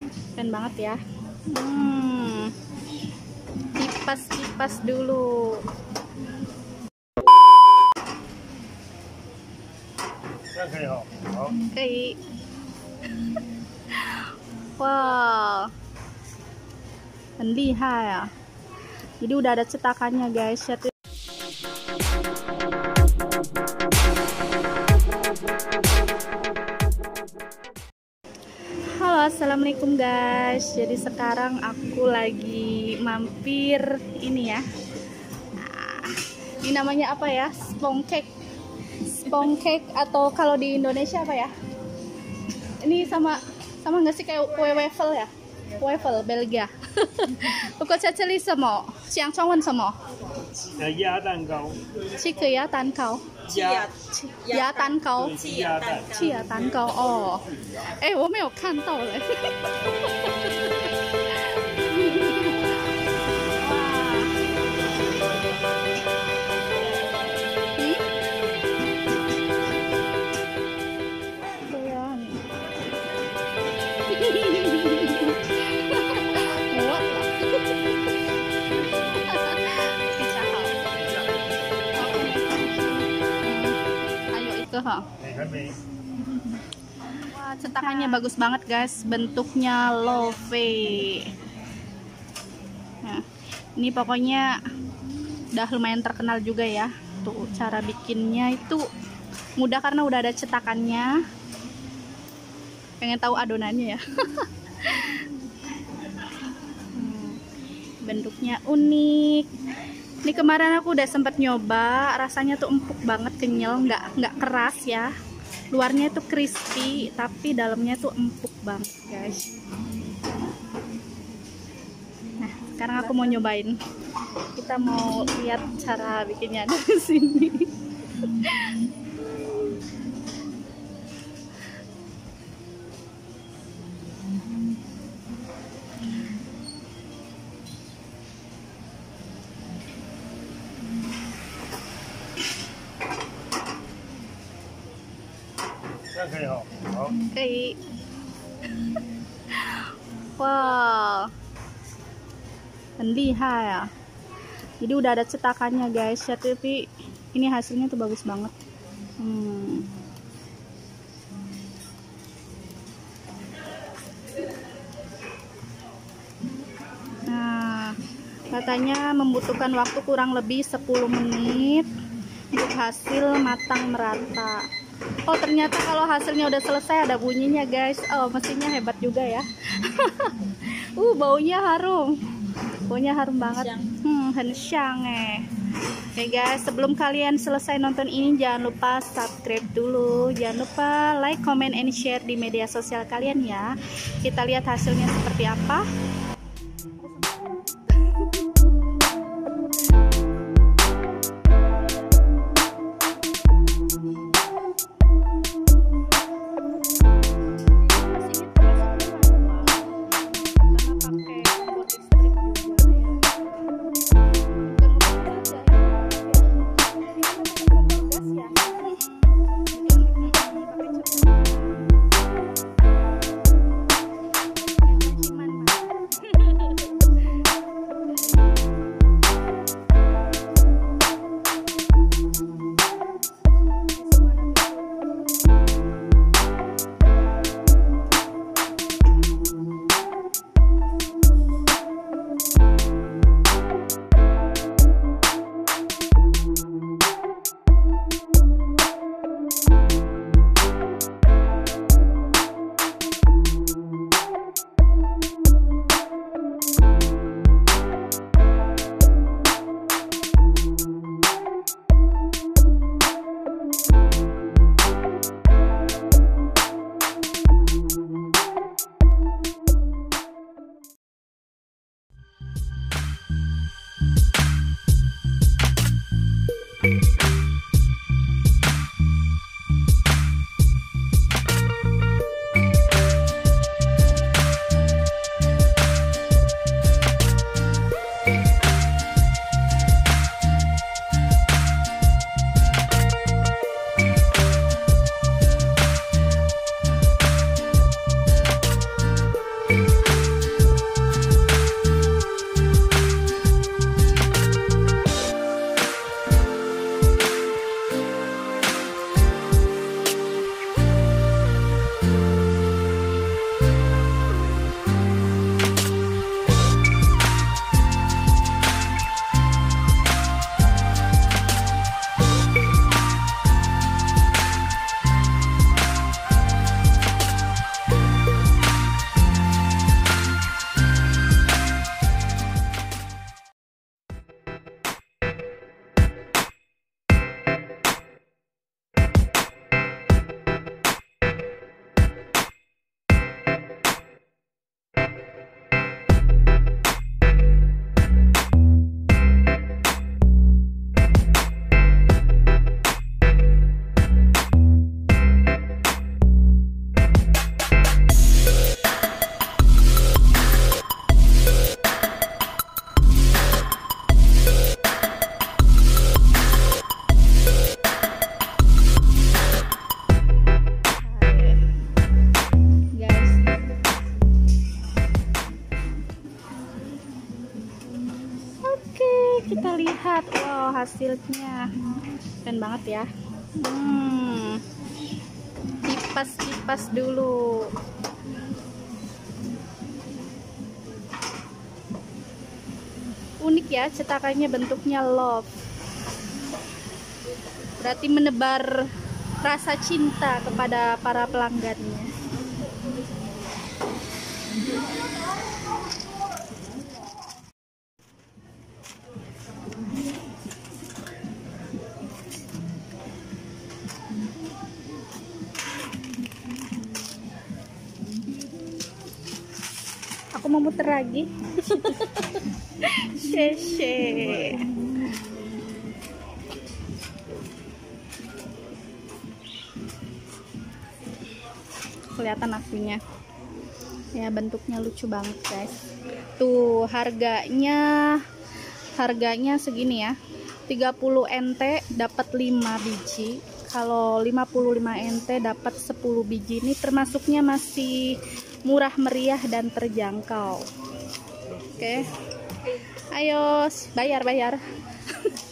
Keren banget ya. Kipas dulu. Oke. Wow, 很厉害啊. Jadi udah ada cetakannya guys. Halo, assalamualaikum guys. Jadi sekarang aku lagi mampir ini ya. Ini namanya apa ya? Spong cake atau kalau di Indonesia apa ya? Ini sama nggak sih kayak kue waffle ya? Waffle Belgia. 不过在这里什么？想中文什么？ 鸭蛋糕。 这个鸭蛋糕。鸭蛋糕。气鸭蛋糕哦。哎，我没有看到嘞。Wah, cetakannya bagus banget guys, bentuknya love. Nah, ini pokoknya udah lumayan terkenal juga ya. Tuh cara bikinnya itu mudah karena udah ada cetakannya. Pengen tahu adonannya ya? Bentuknya unik. Ini kemarin aku udah sempet nyoba, rasanya tuh empuk banget, kenyal, nggak keras ya. Luarnya tuh crispy, tapi dalamnya tuh empuk banget guys. Nah, sekarang aku mau nyobain. Kita mau lihat cara bikinnya dari sini. Oke. Wow, 很厉害啊. Jadi udah ada cetakannya guys ya, tapi ini hasilnya tuh bagus banget. Nah, katanya membutuhkan waktu kurang lebih 10 menit untuk hasil matang merata. Oh, ternyata kalau hasilnya udah selesai ada bunyinya guys. Oh, mesinnya hebat juga ya. Baunya harum. Baunya harum banget. Hensyang Oke guys, sebelum kalian selesai nonton ini jangan lupa subscribe dulu. Jangan lupa like, comment, and share di media sosial kalian ya. Kita lihat hasilnya seperti apa. hasilnya. Keren banget ya. Kipas dulu. Unik ya cetakannya, bentuknya love. Berarti menebar rasa cinta kepada para pelanggannya. Aku mau muter lagi. Sheshe. Kelihatan akunya. Ya, bentuknya lucu banget, guys. Tuh, harganya segini ya. 30 NT dapat 5 biji. Kalau 55 NT dapat 10 biji. Ini termasuknya masih murah meriah dan terjangkau. Oke. Ayo, bayar.